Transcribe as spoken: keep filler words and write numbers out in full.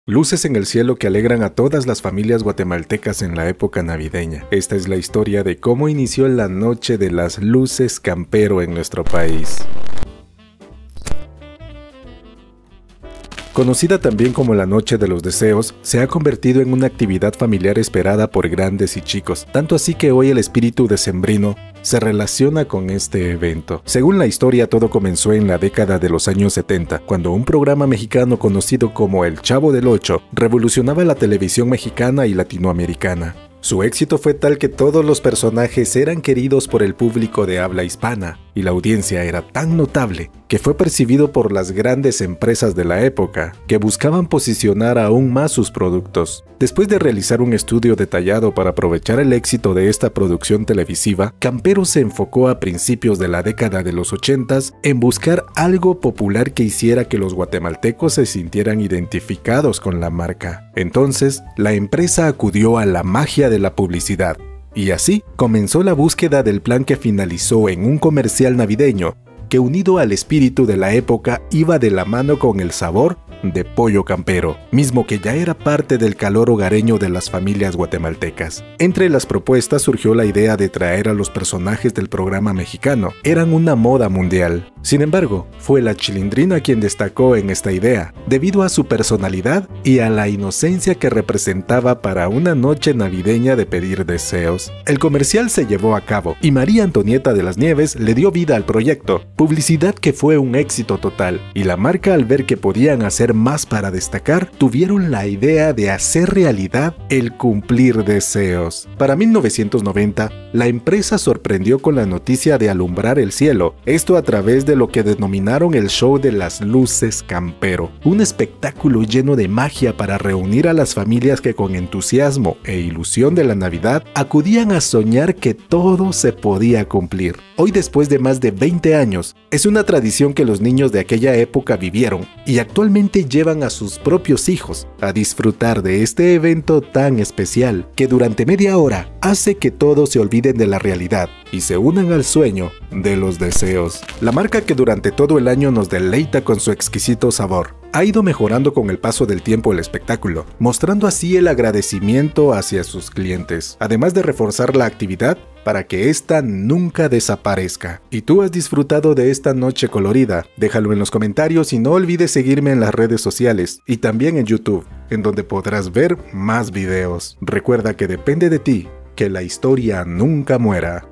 Luces en el cielo que alegran a todas las familias guatemaltecas en la época navideña. Esta es la historia de cómo inició la noche de las luces campero en nuestro país. Conocida también como la Noche de los Deseos, se ha convertido en una actividad familiar esperada por grandes y chicos, tanto así que hoy el espíritu decembrino se relaciona con este evento. Según la historia, todo comenzó en la década de los años setenta, cuando un programa mexicano conocido como El Chavo del Ocho revolucionaba la televisión mexicana y latinoamericana. Su éxito fue tal que todos los personajes eran queridos por el público de habla hispana, y la audiencia era tan notable que fue percibido por las grandes empresas de la época, que buscaban posicionar aún más sus productos. Después de realizar un estudio detallado para aprovechar el éxito de esta producción televisiva, Campero se enfocó a principios de la década de los ochentas en buscar algo popular que hiciera que los guatemaltecos se sintieran identificados con la marca. Entonces, la empresa acudió a la magia de la publicidad, y así comenzó la búsqueda del plan que finalizó en un comercial navideño que, unido al espíritu de la época, iba de la mano con el sabor de pollo campero, mismo que ya era parte del calor hogareño de las familias guatemaltecas. Entre las propuestas surgió la idea de traer a los personajes del programa mexicano. Eran una moda mundial. Sin embargo, fue la Chilindrina quien destacó en esta idea, debido a su personalidad y a la inocencia que representaba para una noche navideña de pedir deseos. El comercial se llevó a cabo y María Antonieta de las Nieves le dio vida al proyecto, publicidad que fue un éxito total, y la marca, al ver que podían hacer más para destacar, tuvieron la idea de hacer realidad el cumplir deseos. Para mil novecientos noventa, la empresa sorprendió con la noticia de alumbrar el cielo, esto a través de lo que denominaron el show de las luces campero, un espectáculo lleno de magia para reunir a las familias que con entusiasmo e ilusión de la Navidad acudían a soñar que todo se podía cumplir. Hoy, después de más de veinte años, es una tradición que los niños de aquella época vivieron y actualmente llevan a sus propios hijos a disfrutar de este evento tan especial que durante media hora hace que todos se olviden de la realidad y se unan al sueño de los deseos. La marca, que durante todo el año nos deleita con su exquisito sabor, ha ido mejorando con el paso del tiempo el espectáculo, mostrando así el agradecimiento hacia sus clientes, además de reforzar la actividad para que ésta nunca desaparezca. ¿Y tú has disfrutado de esta noche colorida? Déjalo en los comentarios y no olvides seguirme en las redes sociales y también en YouTube, en donde podrás ver más videos. Recuerda que depende de ti que la historia nunca muera.